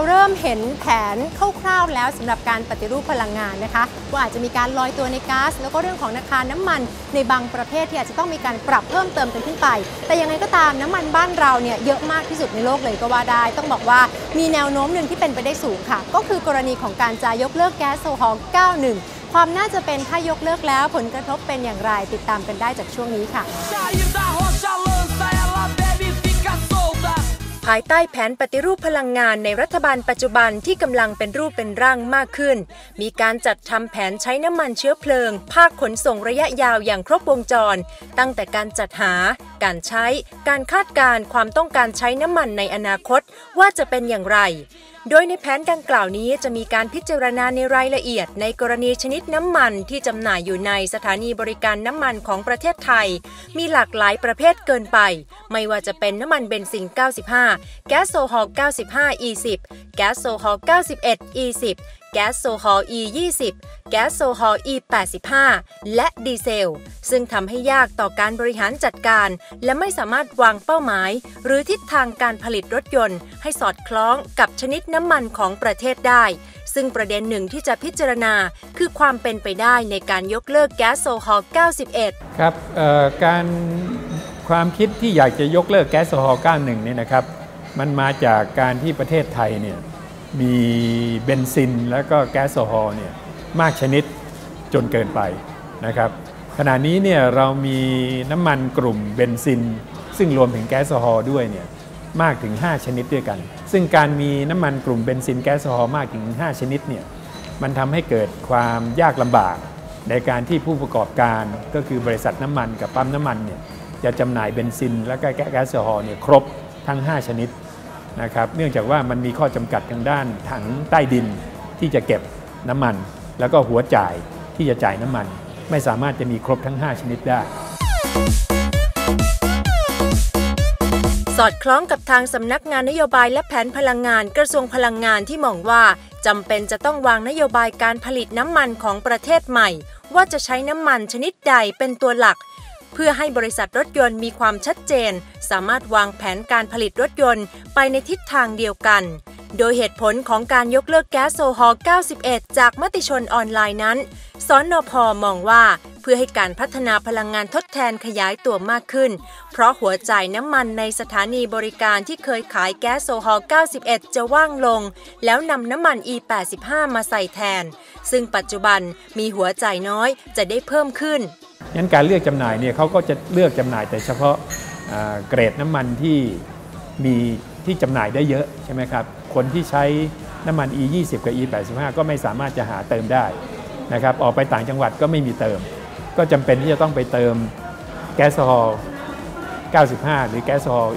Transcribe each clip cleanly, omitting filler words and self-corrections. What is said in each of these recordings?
เริ่มเห็นแผนคร่าวๆแล้วสำหรับการปฏิรูปพลังงานนะคะว่าอาจจะมีการลอยตัวในก๊าซแล้วก็เรื่องของราคาน้ำมันในบางประเภทที่อาจจะต้องมีการปรับเพิ่มเติมกันขึ้นไปแต่ยังไงก็ตามน้ำมันบ้านเราเนี่ยเยอะมากที่สุดในโลกเลยก็ว่าได้ต้องบอกว่ามีแนวโน้มหนึ่งที่เป็นไปได้สูงค่ะก็คือกรณีของการจะยกเลิกแก๊สโซฮอล์ 91 ความน่าจะเป็นถ้ายกเลิกแล้วผลกระทบเป็นอย่างไรติดตามกันได้จากช่วงนี้ค่ะภายใต้แผนปฏิรูปพลังงานในรัฐบาลปัจจุบันที่กำลังเป็นรูปเป็นร่างมากขึ้นมีการจัดทำแผนใช้น้ำมันเชื้อเพลิงภาคขนส่งระยะยาวอย่างครบวงจรตั้งแต่การจัดหาการใช้การคาดการณ์ความต้องการใช้น้ำมันในอนาคตว่าจะเป็นอย่างไรโดยในแผนดังกล่าวนี้จะมีการพิจารณาในรายละเอียดในกรณีชนิดน้ำมันที่จำหน่ายอยู่ในสถานีบริการน้ำมันของประเทศไทยมีหลากหลายประเภทเกินไปไม่ว่าจะเป็นน้ำมันเบนซิน 95 แก๊สโซฮอล์ 95 E10 แก๊สโซฮอล์ 91 E10 แก๊สโซฮอล์ E20 แก๊สโซฮอล์ E85 และดีเซลซึ่งทำให้ยากต่อการบริหารจัดการและไม่สามารถวางเป้าหมายหรือทิศทางการผลิตรถยนต์ให้สอดคล้องกับชนิดน้ำมันของประเทศได้ซึ่งประเด็นหนึ่งที่จะพิจารณาคือความเป็นไปได้ในการยกเลิกแก๊สโซฮอล์ 91 ครับความคิดที่อยากจะยกเลิกแก๊สโซฮอล์ 91 เนี่ยนะครับมันมาจากการที่ประเทศไทยเนี่ยมีเบนซินแล้วก็แก๊สโซฮอล์เนี่ยมากชนิดจนเกินไปนะครับขณะนี้เนี่ยเรามีน้ำมันกลุ่มเบนซินซึ่งรวมถึงแก๊สโซฮอล์ด้วยเนี่ยมากถึง5ชนิดด้วยกันซึ่งการมีน้ำมันกลุ่มเบนซินแก๊สโซฮอล์มากถึง5ชนิดเนี่ยมันทำให้เกิดความยากลำบากในการที่ผู้ประกอบการก็คือบริษัทน้ำมันกับปั๊มน้ำมันเนี่ยจะจำหน่ายเบนซินและก็แก๊สโซฮอล์เนี่ยครบทั้ง5ชนิดนะครับเนื่องจากว่ามันมีข้อจำกัดทางด้านถังใต้ดินที่จะเก็บน้ำมันแล้วก็หัวจ่ายที่จะจ่ายน้ำมันไม่สามารถจะมีครบทั้ง5ชนิดได้สอดคล้องกับทางสำนักงานนโยบายและแผนพลังงานกระทรวงพลังงานที่มองว่าจำเป็นจะต้องวางนโยบายการผลิตน้ำมันของประเทศใหม่ว่าจะใช้น้ำมันชนิดใดเป็นตัวหลักเพื่อให้บริษัทรถยนต์มีความชัดเจนสามารถวางแผนการผลิตรถยนต์ไปในทิศทางเดียวกันโดยเหตุผลของการยกเลิกแก๊สโซฮอล์ 91 จากมติชนออนไลน์นั้นสนพ.มองว่าเพื่อให้การพัฒนาพลังงานทดแทนขยายตัวมากขึ้นเพราะหัวจ่ายน้ำมันในสถานีบริการที่เคยขายแก๊สโซฮอล์ 91 จะว่างลงแล้วนำน้ำมัน E85 มาใส่แทนซึ่งปัจจุบันมีหัวจ่ายน้อยจะได้เพิ่มขึ้นงั้นการเลือกจำหน่ายเนี่ยเขาก็จะเลือกจำหน่ายแต่เฉพาะเกรดน้ำมันที่มีที่จำหน่ายได้เยอะใช่ไหมครับคนที่ใช้น้ำมัน E20 กับ E85 ก็ไม่สามารถจะหาเติมได้นะครับออกไปต่างจังหวัดก็ไม่มีเติมก็จำเป็นที่จะต้องไปเติมแก๊สโซฮอล์ 95 หรือแก๊สโซฮอล์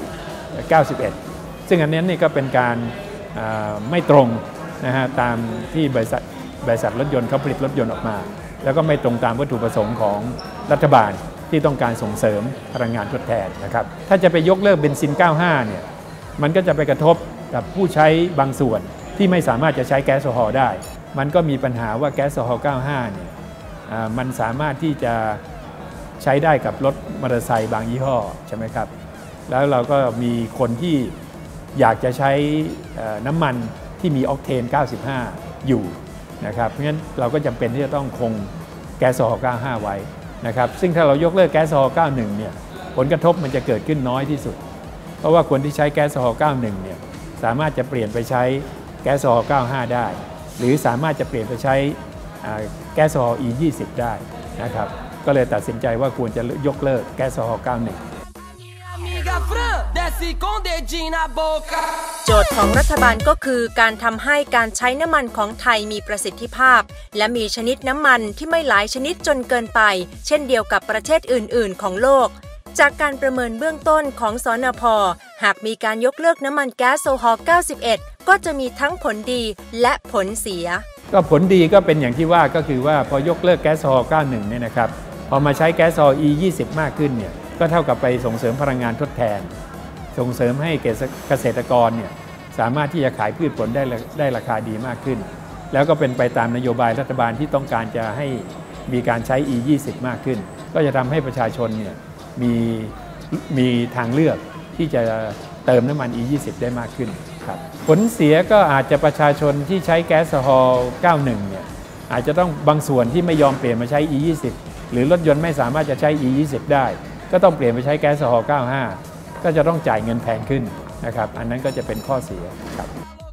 91 ซึ่งอันนี้นี่ก็เป็นการไม่ตรงนะฮะตามที่บริษัทรถยนต์เขาผลิตรถยนต์ออกมาแล้วก็ไม่ตรงตามวัตถุประสงค์ของรัฐบาลที่ต้องการส่งเสริมพลังงานทดแทนนะครับถ้าจะไปยกเลิกเบนซิน 95 เนี่ยมันก็จะไปกระทบกับผู้ใช้บางส่วนที่ไม่สามารถจะใช้แก๊สโซฮอล์ได้มันก็มีปัญหาว่าแก๊สโซฮอล์ 95 เนี่ยมันสามารถที่จะใช้ได้กับรถมอเตอร์ไซค์บางยี่ห้อใช่ไหมครับแล้วเราก็มีคนที่อยากจะใช้น้ำมันที่มีออกเทน 95 อยู่นะครับเพราะฉะนั้นเราก็จำเป็นที่จะต้องคงแก๊สโซฮอล์ 95 ไว้นะครับซึ่งถ้าเรายกเลิกแก๊สโซฮอล์ 91 เนี่ยผลกระทบมันจะเกิดขึ้นน้อยที่สุดเพราะว่าคนที่ใช้แก๊สโซฮอล์ 91 เนี่ยสามารถจะเปลี่ยนไปใช้แก๊สโซฮอล์ 95 ได้หรือสามารถจะเปลี่ยนไปใช้แก๊สโซฮอล์ E20 ได้นะครับก็เลยตัดสินใจว่าควรจะยกเลิกแก๊สโซฮอล์ 91 โจทย์ของรัฐบาลก็คือการทำให้การใช้น้ำมันของไทยมีประสิทธิภาพและมีชนิดน้ำมันที่ไม่หลายชนิดจนเกินไปเช่นเดียวกับประเทศอื่นๆของโลกจากการประเมินเบื้องต้นของสนพ.หากมีการยกเลิกน้ำมันแก๊สโซฮอล์ 91 ก็จะมีทั้งผลดีและผลเสียก็ผลดีก็เป็นอย่างที่ว่าก็คือว่าพอยกเลิกแก๊สโซฮอล์ 91 เนี่ยนะครับพอมาใช้แก๊สโซฮอล์ E20 มากขึ้นเนี่ยก็เท่ากับไปส่งเสริมพลังงานทดแทนส่งเสริมให้เกษตรกรเนี่ยสามารถที่จะขายพืชผลได้ราคาดีมากขึ้นแล้วก็เป็นไปตามนโยบายรัฐบาลที่ต้องการจะให้มีการใช้ E20 มากขึ้นก็จะทำให้ประชาชนเนี่ยมีทางเลือกที่จะเติมน้ำมัน E20 ได้มากขึ้นครับผลเสียก็อาจจะประชาชนที่ใช้แก๊สโซฮอล์91เนี่ยอาจจะต้องบางส่วนที่ไม่ยอมเปลี่ยนมาใช้ E20 หรือรถยนต์ไม่สามารถจะใช้ E20 ได้ก็ต้องเปลี่ยนไปใช้แก๊สโซฮอล์95ก็จะต้องจ่ายเงินแพงขึ้นนะครับอันนั้นก็จะเป็นข้อเสียครับ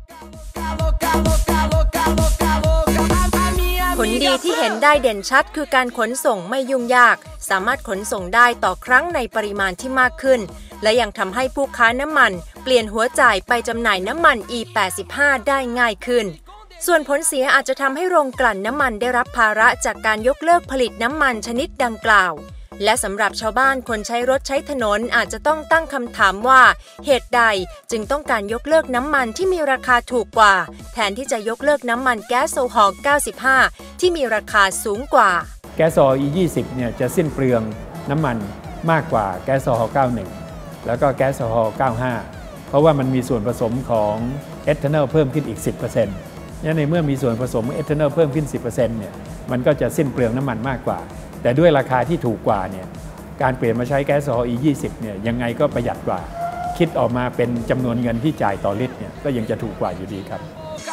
ผลดีที่เห็นได้เด่นชัดคือการขนส่งไม่ยุ่งยากสามารถขนส่งได้ต่อครั้งในปริมาณที่มากขึ้นและยังทำให้ผู้ค้าน้ำมันเปลี่ยนหัวจ่ายไปจำหน่ายน้ำมัน E85 ได้ง่ายขึ้นส่วนผลเสียอาจจะทำให้โรงกลั่นน้ำมันได้รับภาระจากการยกเลิกผลิตน้ำมันชนิดดังกล่าวและสำหรับชาวบ้านคนใช้รถใช้ถนนอาจจะต้องตั้งคำถามว่าเหตุใดจึงต้องการยกเลิกน้ำมันที่มีราคาถูกกว่าแทนที่จะยกเลิกน้ำมันแก๊สโซฮอล์95ที่มีราคาสูงกว่าแก๊สโซฮอล์ E20 เนี่ยจะสิ้นเปลืองน้ำมันมากกว่าแก๊สโซฮอล์91แล้วก็แก๊สโซฮอล์95เพราะว่ามันมีส่วนผสมของเอทานอลเพิ่มขึ้นอีก 10%ในเมื่อมีส่วนผสมเอทานอลเพิ่มขึ้น 10% เนี่ยมันก็จะสิ้นเปลืองน้ำมันมากกว่าแต่ด้วยราคาที่ถูกกว่าเนี่ยการเปลี่ยนมาใช้แก๊สโซฮอล์ E20 เนี่ยยังไงก็ประหยัดกว่าคิดออกมาเป็นจำนวนเงินที่จ่ายต่อลิตรเนี่ยก็ยังจะถูกกว่าอยู่ดีครับ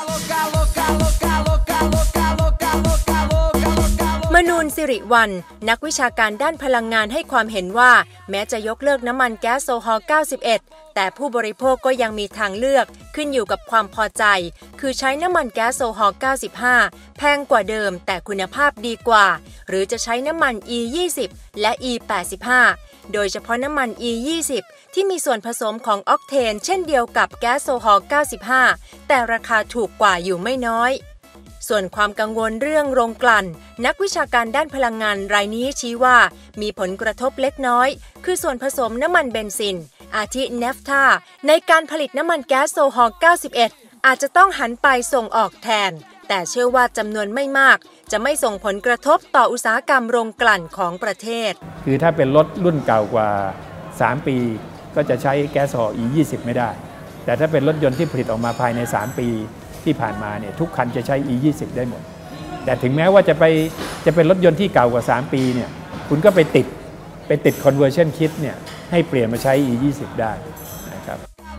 มนูน สิริวัลย์นักวิชาการด้านพลังงานให้ความเห็นว่าแม้จะยกเลิกน้ำมันแก๊สโซฮอล์91แต่ผู้บริโภคก็ยังมีทางเลือกขึ้นอยู่กับความพอใจคือใช้น้ำมันแก๊สโซฮอล์95แพงกว่าเดิมแต่คุณภาพดีกว่าหรือจะใช้น้ำมัน E20 และ E85 โดยเฉพาะน้ำมัน E20 ที่มีส่วนผสมของออกเทนเช่นเดียวกับแก๊สโซฮอล์95แต่ราคาถูกกว่าอยู่ไม่น้อยส่วนความกังวลเรื่องโรงกลั่นนักวิชาการด้านพลังงานรายนี้ชี้ว่ามีผลกระทบเล็กน้อยคือส่วนผสมน้ำมันเบนซินอาทิเนฟทาในการผลิตน้ำมันแก๊สโซฮอล์91อาจจะต้องหันไปส่งออกแทนแต่เชื่อว่าจำนวนไม่มากจะไม่ส่งผลกระทบต่ออุตสาหกรรมโรงกลั่นของประเทศคือถ้าเป็นรถรุ่นเก่ากว่า3ปีก็จะใช้แก๊สโซฮอล์ E20 ไม่ได้แต่ถ้าเป็นรถยนต์ที่ผลิตออกมาภายใน3ปีที่ผ่านมาเนี่ยทุกคันจะใช้ E20 ได้หมดแต่ถึงแม้ว่าจะเป็นรถยนต์ที่เก่ากว่า3ปีเนี่ยคุณก็ไปติด conversion kit เนี่ยให้เปลี่ยนมาใช้ E20 ได้นะครับ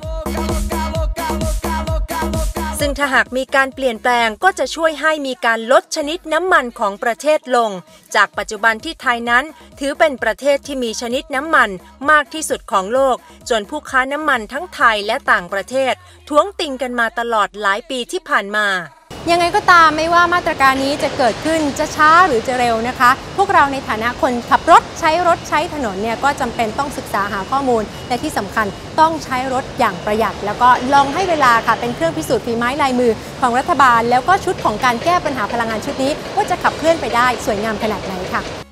ซึ่งถ้าหากมีการเปลี่ยนแปลงก็จะช่วยให้มีการลดชนิดน้ำมันของประเทศลงจากปัจจุบันที่ไทยนั้นถือเป็นประเทศที่มีชนิดน้ำมันมากที่สุดของโลกจนผู้ค้าน้ำมันทั้งไทยและต่างประเทศท้วงติงกันมาตลอดหลายปีที่ผ่านมายังไงก็ตามไม่ว่ามาตรการนี้จะเกิดขึ้นจะช้าหรือจะเร็วนะคะพวกเราในฐานะคนขับรถใช้ถนนเนี่ยก็จำเป็นต้องศึกษาหาข้อมูลและที่สำคัญต้องใช้รถอย่างประหยัดแล้วก็ลองให้เวลาค่ะเป็นเครื่องพิสูจน์ฝีไม้ลายมือของรัฐบาลแล้วก็ชุดของการแก้ปัญหาพลังงานชุดนี้ว่าจะขับเคลื่อนไปได้สวยงามขนาดไหนค่ะ